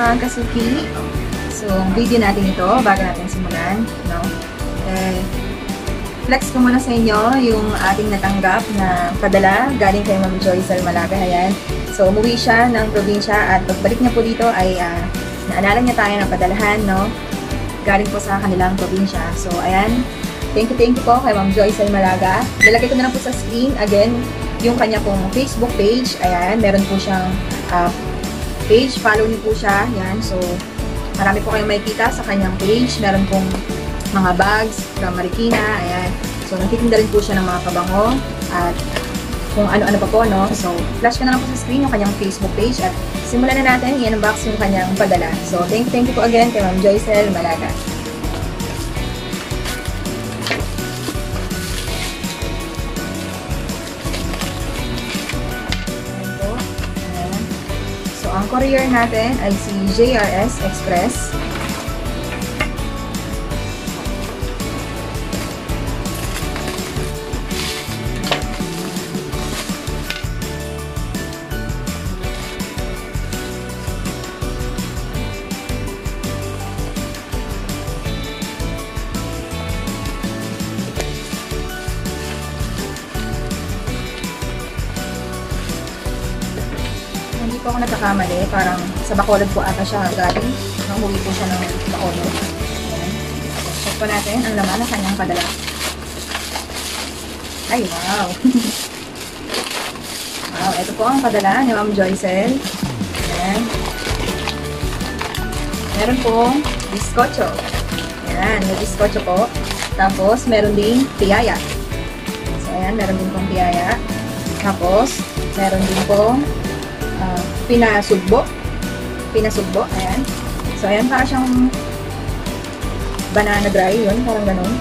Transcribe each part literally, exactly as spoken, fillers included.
mga kasuki. So, video natin ito bago natin simulan, no? Eh, flex ko muna sa inyo yung ating natanggap na padala galing kay Ma'am Joy Salmalaga. Ayan. So, umuwi siya ng probinsya at pagbalik niya po dito ay uh, naalala niya tayo ng padalahan, no? Galing po sa kanilang probinsya. So, ayan. Thank you, thank you po kay Ma'am Joy Salmalaga. Nilagay ko na lang po sa screen, again, yung kanya pong Facebook page. Ayan, meron po siyang uh, page. Follow niyo po siya. Ayan, so, marami po kayong makikita sa kanyang page. Meron pong mga bags from Marikina. Ayan. So, nagtitinda rin po siya ng mga pabango. At kung ano-ano pa po, no? So, flash ko na lang po sa screen yung kanyang Facebook page. At simulan na natin i-unbox yung kanyang padala. So, thank you, thank you po again kay Ma'am Joy Salmalaga. Ang courier natin ay si J R S Express. Hindi po ako nagkakamali, parang sa Bacolod po ata siya galing. Nanguwi po siya ng Bacolod. Ayan. So, check po natin ang laman ng kanyang padala. Ay, wow! Wow, ito po ang padala ni Ma'am Joycel. Ayan. Meron pong biskotso. Ayan, may biskotso po. Tapos, meron ding piyaya. So, ayan, meron din pong piyaya. Tapos, meron din pong Uh, pinasugbo. Pinasugbo. Ayan. So, ayan. Para siyang banana dry. Yun. Parang ganun.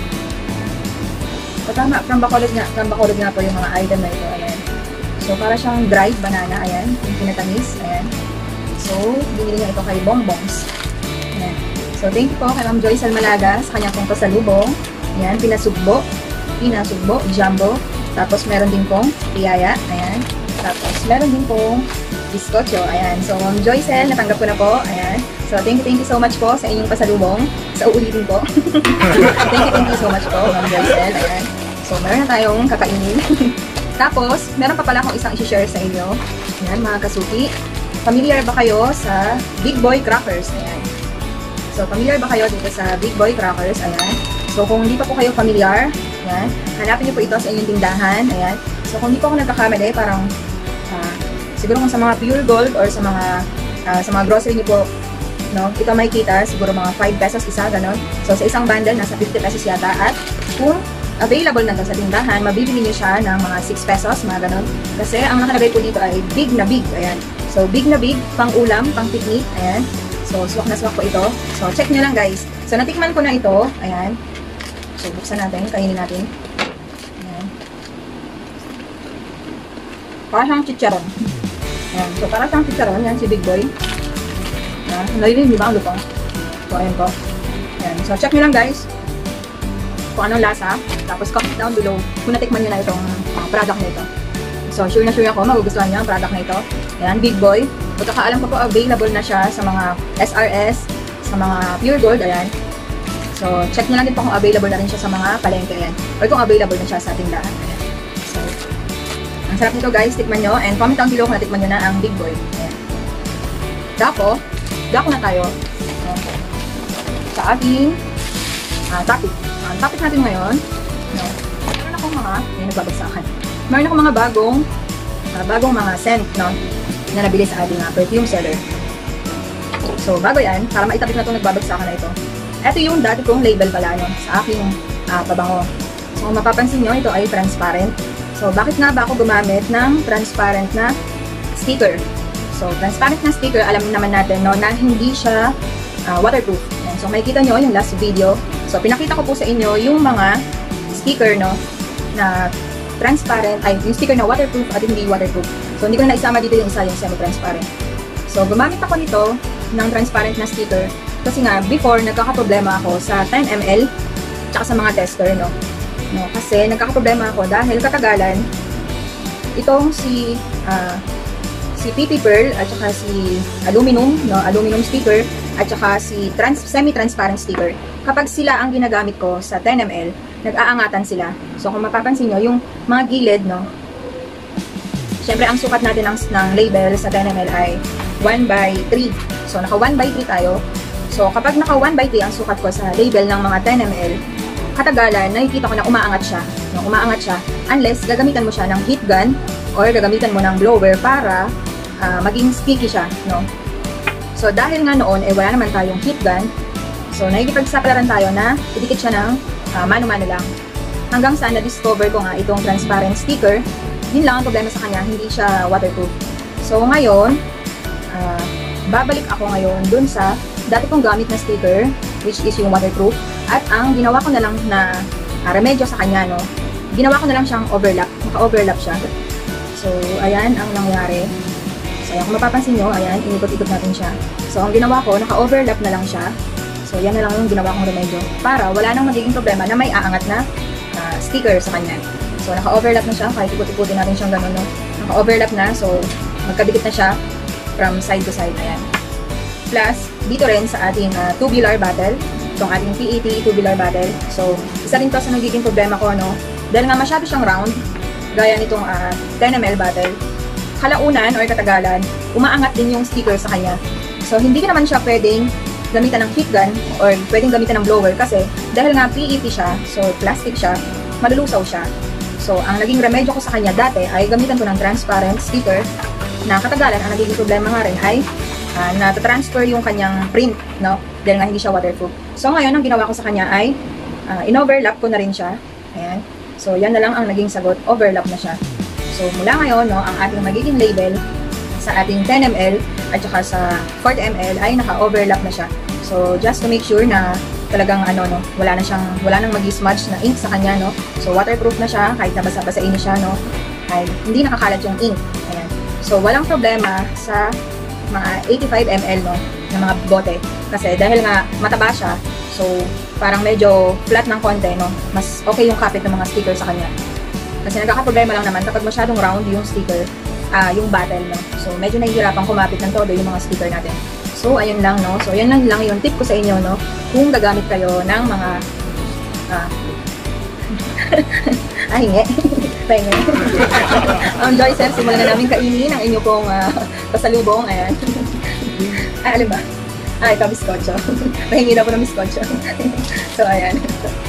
So, tama. From Bacolod nga. From Bacolod nga po yung mga item na ito. Ayan. So, para siyang dried banana. Ayan. Yung pinatamis. Ayan. So, binili niya ito kay Bongbongs. Ayan. So, thank you po kay Ma'am Joy Salmalaga sa kanya pong pasalubong. Ayan. Pinasugbo. Pinasugbo. Jumbo. Tapos, meron din pong piyaya. Ayan. Tapos, meron din pong biskotso. Ayan. So, Ma'am Joycel, natanggap ko na po. Ayan. So, thank you, thank you so much po sa inyong pasalubong. Sa uulitin po. Thank you, thank you so much po, Ma'am Joycel. Ayan. So, meron na tayong kakainin. Tapos, meron pa pala akong isang isi-share sa inyo. Ayan, mga kasuki. Familiar ba kayo sa Big Boy Crackers? Ayan. So, familiar ba kayo dito sa Big Boy Crackers? Ayan. So, kung hindi pa po kayo familiar, ayan, hanapin niyo po ito sa inyong tindahan. Ayan. So, kung hindi po ako nagkakamali, parang uh, siguro kung sa mga Pure Gold or sa mga uh, sa mga grocery niyo po, no, ito makikita, siguro mga five pesos isa, gano'n. So, sa isang bundle, nasa fifty pesos yata. At kung available na to sa tindahan, mabibili niyo siya ng mga six pesos, mga gano'n. Kasi ang nakalagay po dito ay big na big. Ayan. So, big na big, pang ulam, pang picnic. Ayan. So, swak na swak po ito. So, check nyo lang, guys. So, natikman ko na ito. Ayan. So, buksan natin, kainin natin. Para siyang chicharon. Ayan. So, para siyang chicharon. Yan, si Big Boy. Ayan. Nalilin, di ba ang lupang? So, ayan po. Ayan. So, check nyo lang, guys. Kung anong lasa. Tapos, comment down below kung natikman nyo na itong uh, product na ito. So, sure na sure ako, magugustuhan nyo ang product na ito. Ayan, Big Boy. Pagkakaalam ko po, available na siya sa mga S R S, sa mga Pure Gold. Ayan. So, check nyo lang din po kung available na rin siya sa mga palengke. Ayan. Or kung available na siya sa tindahan. Ayan. So, ang sarap nito, guys, tikman nyo. And comment down below kung natikman nyo na ang Big Boy. Ayan. Dako, dako na tayo. Okay. Sa ating uh, topic. Ang topic natin ngayon, no, meron akong mga, yan, nagbabagsakan. Meron akong mga bagong, uh, bagong mga scent, no, na nabili sa ating uh, perfume seller. So, bago yan, para maitabit na itong nagbabagsakan na ito. Ito yung dati kong label pala, no, sa aking uh, pabango. So, kung mapapansin nyo, ito ay transparent. So, bakit nga ba ako gumamit ng transparent na sticker? So, transparent na sticker, alam naman natin, no, na hindi siya uh, waterproof. Yan. So, makikita nyo yung last video. So, pinakita ko po sa inyo yung mga sticker, no, na transparent, ay, yung sticker na waterproof at hindi waterproof. So, hindi ko na naisama dito yung isa, yung semi-transparent. So, gumamit ako nito ng transparent na sticker kasi nga, before, nagkakaproblema ako sa ten milliliters tsaka sa mga tester, no. No, kasi nagkakaproblema ako dahil katagalan itong si uh, si P P Pearl, at saka si aluminum, no, aluminum sticker, at saka si trans, semi-transparent sticker. Kapag sila ang ginagamit ko sa ten milliliters, nag-aangatan sila. So kung mapapansin nyo, yung mga gilid, no, syempre ang sukat natin ng, ng label sa ten milliliters ay one by three. So naka one by three tayo. So kapag naka one by three ang sukat ko sa label ng mga ten milliliters, katagalan, nakikita ko na umaangat siya. No, umaangat siya. Unless gagamitan mo siya ng heat gun or gagamitan mo ng blower para uh, maging sticky siya. No? So dahil nga noon, eh wala naman tayong heat gun. So nakikipagsaklaran tayo na idikit siya ng uh, mano-mano lang. Hanggang sa na-discover ko nga itong transparent sticker, yun lang ang problema sa kanya, hindi siya waterproof. So ngayon, uh, babalik ako ngayon dun sa dati kong gamit na sticker, which is yung waterproof. At ang ginawa ko na lang na uh, remedyo sa kanya, no, ginawa ko na lang siyang overlap. Naka-overlap siya. So, ayan ang nangyari. So, ayan, kung mapapansin nyo, ayan, inikot-ikot natin siya. So, ang ginawa ko, naka-overlap na lang siya. So, yan na lang yung ginawa kong remedyo. Para wala nang magiging problema na may aangat na uh, sticker sa kanya. So, naka-overlap na siya. Kahit ikot-ikutin natin siyang gano'n, no. Naka-overlap na. So, magkadikit na siya from side to side. Ayan. Plus, dito rin sa ating uh, tubular battle, itong ating P E T tubular battle. So, isa rin to sa nagiging problema ko, no? Dahil nga masyado siyang round, gaya nitong uh, ten milliliters battle, kalaunan or katagalan, umaangat din yung sticker sa kanya. So, hindi ka naman siya pwedeng gamitan ng heat gun or pwedeng gamitan ng blower kasi dahil nga P E T siya, so plastic siya, malulusaw siya. So, ang naging remedyo ko sa kanya dati ay gamitan ko ng transparent sticker na katagalan, ang nagiging problema nga rin ay uh, natatransfer yung kanyang print, no? Dahil nga hindi siya waterproof. So, ngayon, ang ginawa ko sa kanya ay uh, in-overlap ko na rin siya. Ayan. So, yan na lang ang naging sagot. Overlap na siya. So, mula ngayon, no, ang ating magiging label sa ating ten milliliters at saka sa forty milliliters ay naka-overlap na siya. So, just to make sure na talagang ano, no, wala na siyang, wala nang mag-smudge na ink sa kanya, no. So, waterproof na siya, kahit nabasa-basain niya siya, no, ay hindi nakakalat yung ink. Ayan. So, walang problema sa mga eighty-five milliliters, no, ng mga bote. Kasi dahil nga mataba siya, so parang medyo flat ng konti, no? Mas okay yung kapit ng mga sticker sa kanya. Kasi nagkakaproblema lang naman kapag masyadong round yung sticker, ah, uh, yung battle, no? So medyo nahihirapan kumapit ng todo yung mga sticker natin. So ayun lang, no? So yan lang lang yung tip ko sa inyo, no? Kung gagamit kayo ng mga ah ah, hingi. Pahingi. um, Joyce, simulan na namin kainin ang inyo pong uh, pasalubong. Ayan. ah, alam ba? Ah, ito, biskotso. Mahingi na po ng biskotso. So, ayan.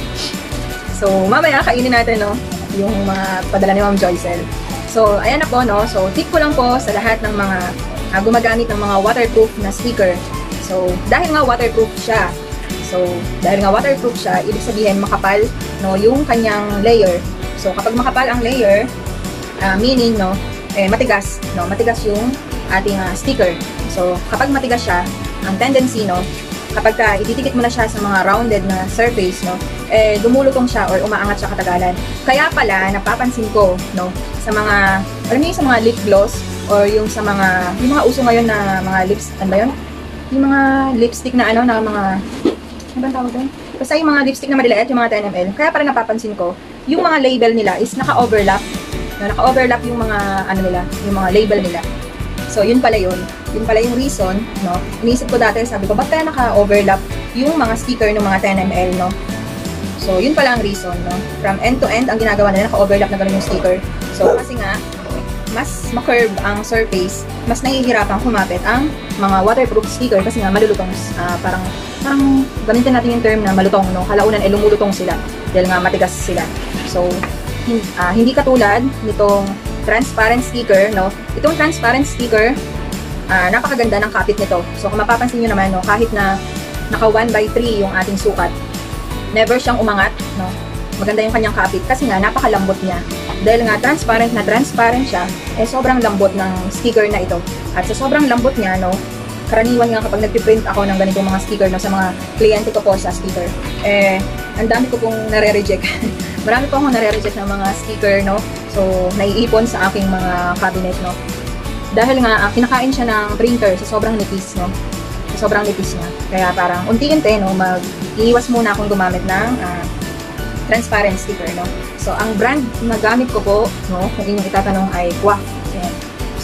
So, mamaya kainin natin, no, yung mga padala ni Ma'am Joycel. So, ayan na po, no. So, tip ko lang po sa lahat ng mga uh, gumagamit ng mga waterproof na sticker. So, dahil nga waterproof siya, so, dahil nga waterproof siya, ibig sabihin makapal, no, yung kanyang layer. So, kapag makapal ang layer, uh, meaning, no, eh, matigas, no, matigas yung ating uh, sticker. So, kapag matigas siya, ang tendency, no, kapag ka ititikit mo na siya sa mga rounded na surface, no, eh, dumulutong siya or umaangat siya katagalan. Kaya pala, napapansin ko, no, sa mga, alam niyo sa mga lip gloss, or yung sa mga, yung mga uso ngayon na mga lips, ano ba yun? Yung mga lipstick na ano, na mga, ano ba ang tawag doon? Basta yung mga lipstick na maliliit, yung mga ten milliliters. Kaya pala napapansin ko, yung mga label nila is naka-overlap. No, naka-overlap yung mga, ano nila, yung mga label nila. So, yun pala yun. Yun pala yung reason, no? Inisip ko dati, sabi ko, ba't kaya naka-overlap yung mga sticker ng mga ten milliliters, no? So, yun pala ang reason, no? From end to end, ang ginagawa nila, naka-overlap na gano'n yung sticker. So, kasi nga, mas ma-curve ang surface, mas nahihirapan kumapit ang mga waterproof sticker kasi nga malulutong, uh, parang, parang gamitin natin yung term na malutong, no? Kalaunan, eh, lumulutong sila dahil nga matigas sila. So, hin uh, hindi katulad nitong transparent sticker, no? Itong transparent sticker, uh, napakaganda ng kapit nito. So, kung mapapansin nyo naman, no, kahit na naka one by three yung ating sukat, never siyang umangat, no? Maganda yung kanyang kapit kasi nga napakalambot niya. Dahil nga transparent na transparent siya, eh sobrang lambot ng sticker na ito. At sa sobrang lambot niya, no, karaniwan nga kapag nagpiprint ako ng ganitong mga sticker, no, sa mga kliyente ko po sa sticker, eh, ang dami ko pong nare-reject. Marami po akong nare-reject ng mga sticker, no, so, naiipon sa aking mga cabinet, no. Dahil nga, uh, kinakain siya ng printer sa sobrang nipis, no. Sa sobrang nipis niya. Kaya parang, unti-unti, no, mag-iiwas muna akong gumamit ng uh, transparent sticker, no. So, ang brand na gamit ko po, no, kung inyong itatanong ay Quaff. Ayan. So,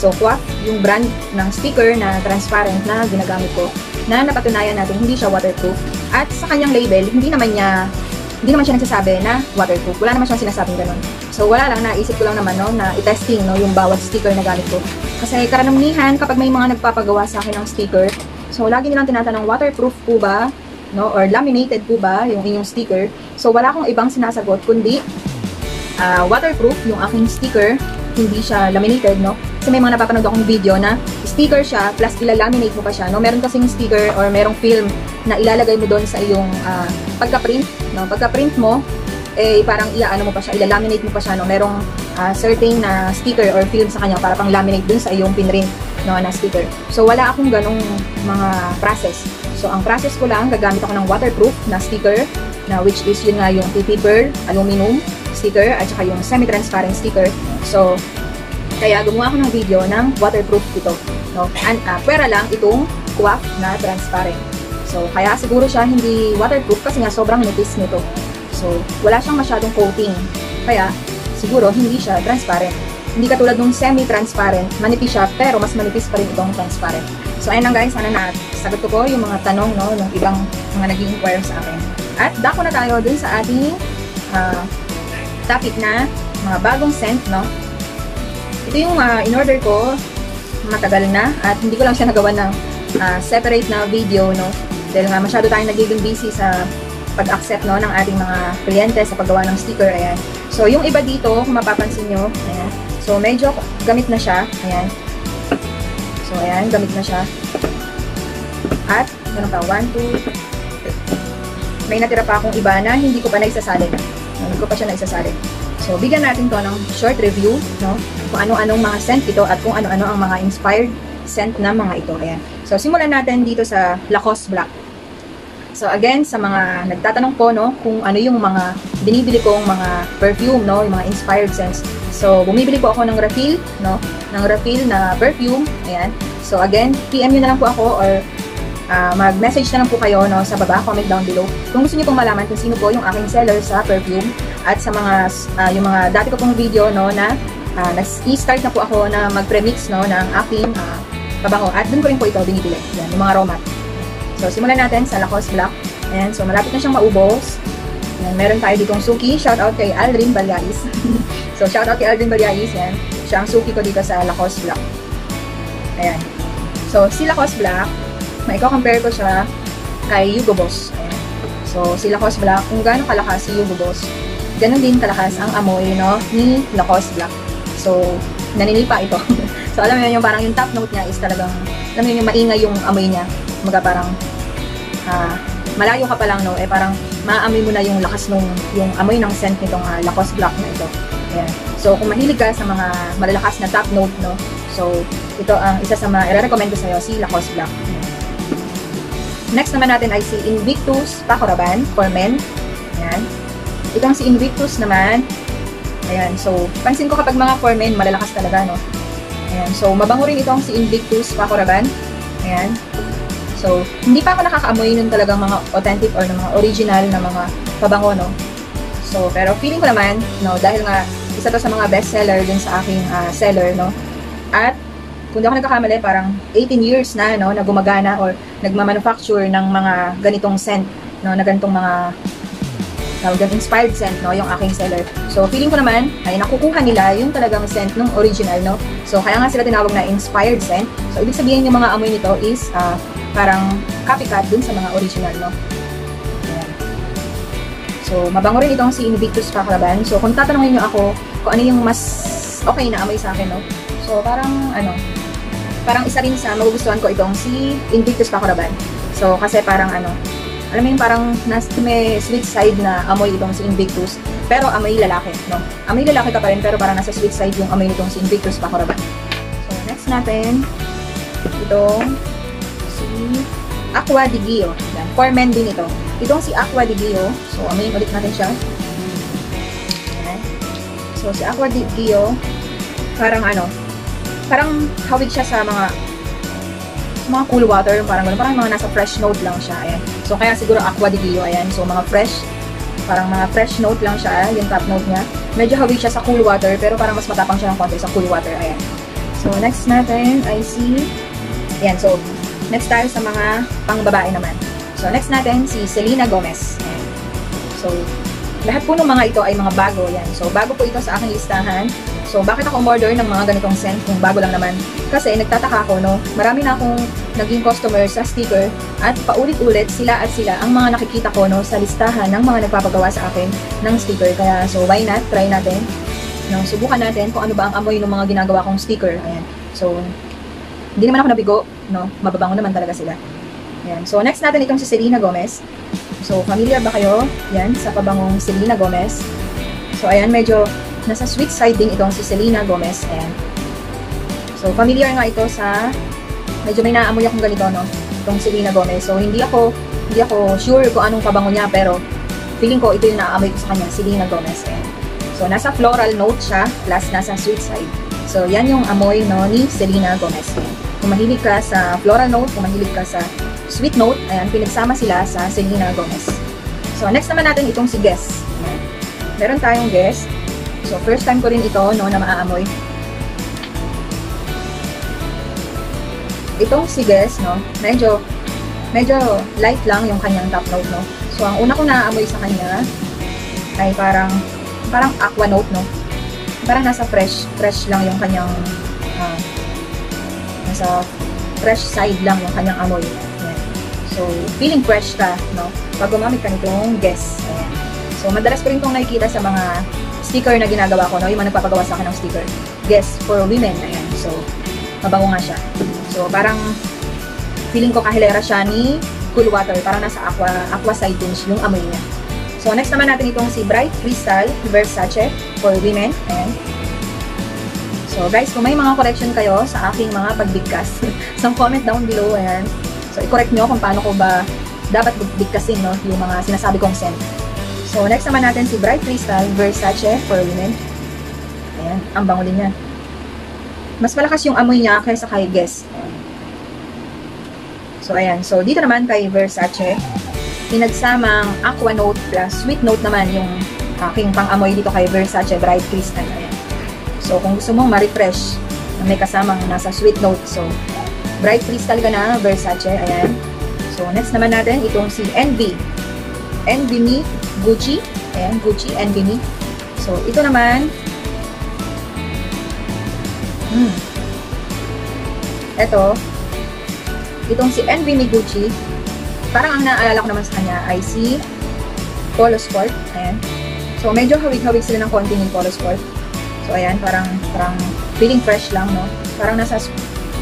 So, Quaff, yung brand ng sticker na transparent na ginagamit ko, na napatunayan natin hindi siya waterproof. At sa kanyang label, hindi naman niya hindi naman siya nagsasabi na waterproof. Wala naman siyang sinasabing ganun. So, wala lang, naisip ko lang naman, no, na i-testing, no, yung bawat sticker na gamit ko. Kasi karamihan, kapag may mga nagpapagawa sa akin ng sticker, so, lagi nilang tinatanong, waterproof po ba, no, or laminated po ba yung inyong sticker? So, wala akong ibang sinasagot, kundi uh, waterproof yung aking sticker, hindi siya laminated, no? Kasi may mga napapanood akong video na sticker siya, plus ilalaminate mo pa siya, no? Meron kasing sticker or merong film na ilalagay mo doon sa iyong uh, pagka-print, no? Pagka-print mo, eh, parang iaano mo pa siya, ilalaminate mo pa siya, no? Merong uh, certain na uh, sticker or film sa kanya para pang laminate dun sa iyong pinrint, no, na sticker. So, wala akong ganong mga process. So, ang process ko lang, gagamit ako ng waterproof na sticker, na which is yun nga yung paper, aluminum sticker, at saka yung semi-transparent sticker. So, kaya gumawa ako ng video ng waterproof ito, no? And, uh, pwera lang itong Quaff na transparent. So, kaya siguro siya hindi waterproof kasi nga sobrang nipis nito. So, wala siyang masyadong coating. Kaya, siguro hindi siya transparent. Hindi katulad ng semi-transparent, manipis siya, pero mas manipis pa rin itong transparent. So, ayun lang guys, sana na sagot ko po yung mga tanong, no, ng ibang mga nag-i-inquire sa akin. At dako na tayo dun sa ating uh, topic na mga bagong scent, no. Ito yung uh, in-order ko, matagal na, at hindi ko lang siya nagawa ng uh, separate na video, no, dahil nga masyado tayong nagiging busy sa pag-accept, no, ng ating mga kliyente sa paggawa ng sticker, ayan. So, yung iba dito, kung mapapansin nyo, ayan, so medyo gamit na siya, ayan. So, ayan, gamit na siya. At, ano pa, one, two, may natira pa akong iba na hindi ko pa naisasalin. Hindi ko pa siya naisasalin. So, bigyan natin to ng short review, no? Kung ano-anong mga scent ito at kung ano-ano ang mga inspired scent na mga ito. Ayan. So, simulan natin dito sa Lacoste Black. So, again, sa mga nagtatanong po, no, kung ano yung mga binibili kong mga perfume, no, yung mga inspired scents. So, bumibili po ako ng refill, no, ng refill na perfume. Ayan. So, again, P M nyo na lang po ako or uh, mag-message na lang po kayo, no, sa baba, comment down below. Kung gusto nyo pong malaman kung sino po yung aking seller sa perfume. At sa mga, uh, yung mga dati ko pong video, no, na uh, nag-i-start na po ako na mag-premix, no, ng aking uh, pabango. At dun ko rin po ito binibili. Yan, yung mga aromat. So, simulan natin sa Lacoste Black. Ayan, so malapit na siyang maubos. Ayan, meron tayo ditong suki. Shout out kay Aldrin Balyais. So, shout out kay Aldrin Balyais. Yan, siya ang suki ko dito sa Lacoste Black. Ayan. So, si Lacoste Black, maiko-compare ko siya kay Hugo Boss. Ayan. So, si Lacoste Black, kung gaano kalakas si Hugo Boss, ganun din kalakas ang amoy, no, ni Lacoste Black. So, naninipa ito. So, alam mo yun, yung parang yung top note niya is talagang, alam mo yun, yung maingay yung amoy niya. Mga parang, uh, malayo ka pa lang, no, eh parang maamoy mo na yung lakas nung, yung amoy ng scent nitong uh, Lacoste Black na ito. Ayan. So, kung mahilig ka sa mga malalakas na top note, no, so, ito ang uh, isa sa mga, i-recommend ko sa'yo, si Lacoste Black. Ayan. Next naman natin ay si Invictus Paco Rabanne for men. Ayan. Itong si Invictus naman, ayan, so, pansin ko kapag mga for men, malalakas talaga, no? Ayan, so, mabango rin itong si Invictus Paco Rabanne. Ayan. So, hindi pa ako nakakaamoy nun talagang mga authentic or ng mga original na mga pabango, no? So, pero feeling ko naman, no, dahil nga, isa to sa mga best seller dun sa aking uh, seller, no? At, kung di ako nagkakamali, parang eighteen years na, no, na gumagana or nagmamanufacture ng mga ganitong scent, no, na ganitong mga tawag inspired scent, no, yung aking seller. So, feeling ko naman, ay nakukuha nila yung talagang scent ng original, no. So, kaya nga sila tinawag na inspired scent. So, ibig sabihin yung mga amoy nito is uh, parang copycat dun sa mga original, no. Ayan. So, mabango rin itong si Invictus Paco Rabanne. So, kung tatanungin nyo ako kung ano yung mas okay na amoy sa akin, no. So, parang, ano, parang isa rin sa magugustuhan ko itong si Invictus Paco Rabanne. So, kasi parang, ano, alam mo yung parang nas, may sweet side na amoy itong si Invictus, pero amoy lalaki, no? Amoy lalaki ka pa rin, pero parang nasa sweet side yung amoy nitong si Invictus Paco Rabanne. So, next natin, itong si Aqua di Gio. Yan, for men din ito. Itong si Aqua di Gio, so amoyin ulit natin siya. Yan. So, si Aqua di Gio, parang ano, parang hawig siya sa mga mga cool water, parang gano'n, parang mga nasa fresh note lang siya, ayan. So, kaya siguro Aqua di Gio, ayan. So, mga fresh, parang mga fresh note lang siya, yung top note niya. Medyo hawig siya sa cool water, pero parang mas matapang siya ng konti sa cool water, ayan. So, So, next natin ay si, ayan, so, next tayo sa mga pang-babae naman. So, next natin si Selena Gomez. Ayan. So, lahat po ng mga ito ay mga bago, yan. So, bago po ito sa aking listahan. So, bakit ako umorder ng mga ganitong scent kung bago lang naman? Kasi, nagtataka ako, no? Marami na akong naging customer sa sticker at paulit-ulit sila at sila ang mga nakikita ko, no, sa listahan ng mga nagpapagawa sa akin ng sticker. Kaya, so, why not? Try natin. No, subukan natin kung ano ba ang amoy ng mga ginagawa kong sticker. Ayan. So, hindi naman ako nabigo, no? Mababango naman talaga sila. Ayan. So, next natin itong si Selena Gomez. So, familiar ba kayo? Yan, sa pabangong Selena Gomez. So, ayan, medyo nasa sweet side din itong si Selena Gomez. Ayan. So, familiar nga ito sa, medyo may naamoy akong ganito, no? Itong Selena Gomez. So, hindi ako, hindi ako sure kung anong pabango niya, pero feeling ko ito yung naamoy ko sa kanya, Selena Gomez. Ayan. So, nasa floral note siya, plus nasa sweet side. So, yan yung amoy, no, ni Selena Gomez. Ayan. Kung mahilig ka sa floral note, kung mahilig ka sa sweet note, ayan, pinagsama sila sa Selena Gomez. So, next naman natin itong si Guess. Ayan. Meron tayong Guess. So, first time ko rin ito, no, na maaamoy. Itong si Guess, no, medyo, medyo light lang yung kanyang top note, no. So, ang una ko naaamoy sa kanya ay parang, parang aqua note, no. Parang nasa fresh, fresh lang yung kanyang, uh, nasa fresh side lang yung kanyang amoy. Ayan. So, feeling fresh ka, no, pag gumamit ka nitong Guess. Ayan. So, madalas ko rin itong nakikita sa mga sticker na ginagawa ko, no, yung mga nagpapagawa sa akin ng sticker. Guess for women. Ayan. So, mabango nga siya. So, parang feeling ko kahilera siya ni Cool Water. Parang nasa aqua, aqua side din yung amoy niya. So, next naman natin itong si Bright Crystal Versace for women. Ayan. So, guys, kung may mga correction kayo sa aking mga pagbigkas, so comment down below. Ayan. So, i-correct nyo kung paano ko ba dapat bigkasin, no, yung mga sinasabi kong scent. So, next naman natin si Bright Crystal Versace for women. Ayan. Ang bango din niya. Mas malakas yung amoy niya kaysa kay Guess. So, ayan. So, dito naman kay Versace, pinagsamang aqua note plus sweet note naman yung aking pang-amoy dito kay Versace Bright Crystal. Ayan. So, kung gusto mong ma-refresh, may kasamang nasa sweet note. So, Bright Crystal ka na, Versace. Ayan. So, next naman natin, itong si Envy. Envy Me Gucci. Ayan, Gucci, Envy Me. So, ito naman, Hmm. Ito, itong si Envy Me Gucci, parang ang naalala ko naman sa kanya ay si Polo Sport. Ayan. So, medyo hawig-hawig sila ng konti ng Polo Sport. So, ayan, parang, parang feeling fresh lang, no? Parang nasa, so,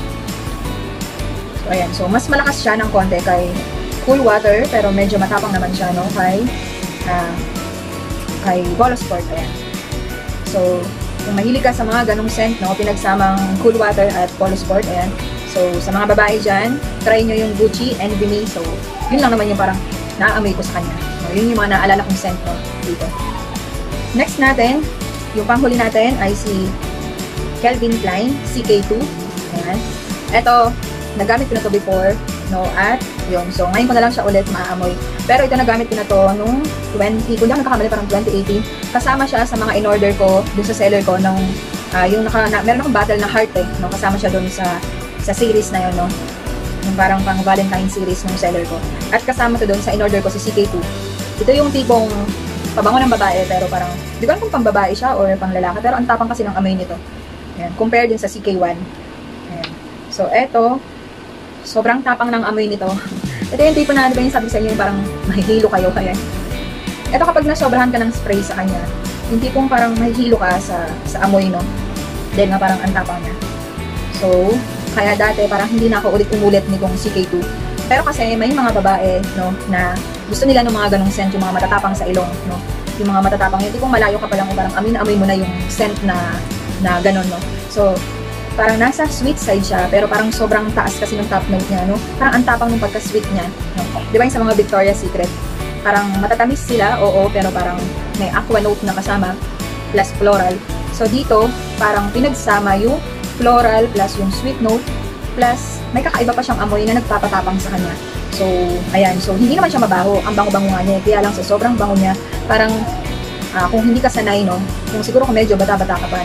ayan. So, mas malakas siya ng konti kay Cool Water, pero medyo matapang naman siya, no? Kay, uh, kay Polo Sport. Ayan. So, kung mahilig ka sa mga ganong scent, no, pinagsamang Cool Water at Polo Sport, ayan. So, sa mga babae dyan, try nyo yung Gucci, Envy Me. So, yun lang naman yung parang naaamoy ko sa kanya. No, yun yung mga naalala kong scent, no, dito. Next natin, yung panghuli natin ay si Calvin Klein, C K two. Ayan. Ito, nagamit ko na to before, no, at yun. So, ngayon ko na lang siya ulit maaamoy. Pero ito nagamit ko na to nung twenty, kung di ako nakakamali, parang twenty eighteen. Kasama siya sa mga in-order ko dun sa seller ko nung, uh, yung naka, na, meron akong bottle na heart, eh, no, kasama siya dun sa, sa series na yun, no. Yung parang pang Valentine series ng seller ko. At kasama to dun sa in-order ko si C K two. Ito yung tipong pabango ng babae, pero parang, di ko alam kung pang babae siya or pang lalaki, pero ang tapang kasi ng amoy nito. Ayan, compare din sa C K one. Ayan. So, eto, sobrang tapang ng amoy nito. Ito yung tipo na, di ba yung sabi sa inyo, yung parang mahihilo kayo. Ayan. Ito kapag nasobrahan ka ng spray sa kanya, yung tipong parang mahihilo ka sa, sa amoy, no? Dahil nga parang ang tapang niya. So, kaya dati parang hindi na ako ulit-umulit nitong C K two. Pero kasi may mga babae, no, na gusto nila ng mga ganong scent, yung mga matatapang sa ilong, no? Yung mga matatapang, yung tipong malayo ka pa lang, parang amoy na amoy mo na yung scent na, na ganon, no? So, parang nasa sweet side siya, pero parang sobrang taas kasi ng top note niya, no? Parang ang tapang ng pagka-sweet niya, no? Di ba yung sa mga Victoria's Secret? Parang matatamis sila, oo, pero parang may aqua note na kasama, plus floral. So, dito, parang pinagsama yung floral plus yung sweet note, plus may kakaiba pa siyang amoy na nagpapatapang sa kanya. So, ayan. So, hindi naman siya mabaho. Ang bango-bango nga niya. Kaya lang sa sobrang bango niya, parang uh, kung hindi ka sanay, no? Kung siguro kung medyo bata-bata ka pa, no?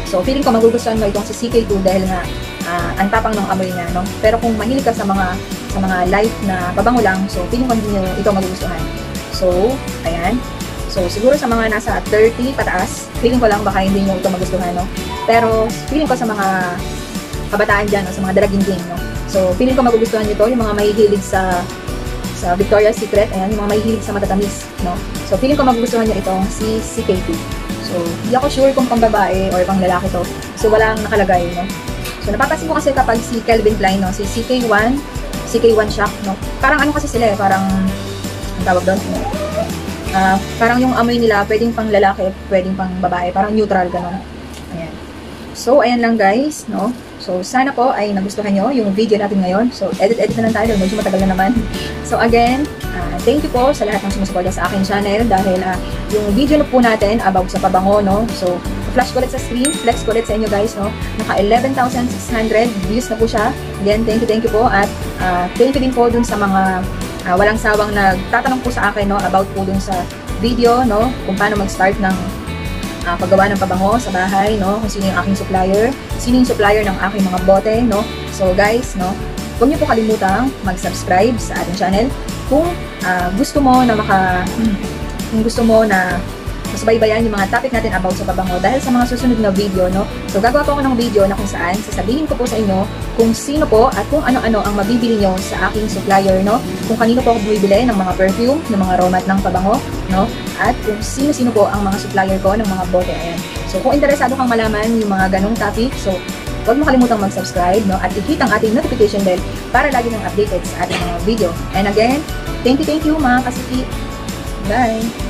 So, feeling ko magugustuhan mo itong si C K two dahil nga uh, ang tapang ng amoy niya, no? Pero kung mahilig ka sa mga sa mga light na pabango lang, so feeling ko hindi nyo ito magugustuhan. So, ayan. So, siguro sa mga nasa thirty pataas, feeling ko lang baka hindi nyo ito magustuhan, no? Pero, feeling ko sa mga kabataan dyan, no? Sa mga dalagingging, no? So, feeling ko magugustuhan nyo ito, yung mga mahihilig sa sa Victoria's Secret, ayan, yung mga mahihilig sa matatamis, no? So, feeling ko magugustuhan nyo itong si C K two. So, hindi ako sure kung pang babae or pang lalaki to. So, walang nakalagay, no? So, napapansin ko kasi kapag si Calvin Klein, no? Si C K one, C K one Shock, no? Parang ano kasi sila eh, parang, ang tawag doon, uh, parang yung amoy nila, pwedeng pang lalaki, pwedeng pang babae, parang neutral, gano'n. Ayan. So, ayan lang guys, no? So, sana po ay nagustuhan nyo yung video natin ngayon. So, edit-edit na lang tayo, medyo matagal na naman. So, again, uh, thank you po sa lahat ng sumusuporta sa aking channel dahil uh, yung video na po natin about sa pabango, no? So, flash ko ulit sa screen, flex ko ulit sa inyo guys, no? Naka eleven thousand six hundred views na po siya. Again, thank you, thank you po. At uh, thank you din po dun sa mga uh, walang sawang nagtatanong po sa akin, no? About po dun sa video, no? Kung paano mag-start ng uh, paggawa ng pabango sa bahay, no? Kung sino yung aking supplier, sino yung supplier ng aking mga bote, no? So guys, no? Huwag niyo po kalimutang mag-subscribe sa ating channel kung uh, gusto mo na maka kung gusto mo na masubaybayan yung mga topic natin about sa pabango dahil sa mga susunod na video, no? So, gagawa po ako ng video na kung saan sasabihin ko po sa inyo kung sino po at kung ano-ano ang mabibili nyo sa aking supplier, no? Kung kanino po ako bumibili ng mga perfume, ng mga aromat ng pabango, no? At kung sino-sino po ang mga supplier ko ng mga bote, ayan. So, kung interesado kang malaman yung mga ganong topic, so, huwag mo kalimutang mag-subscribe, no? At i-hit ang ating notification bell para lagi nang updated sa ating mga video. And again, thank you, thank you mga kasiki. Bye!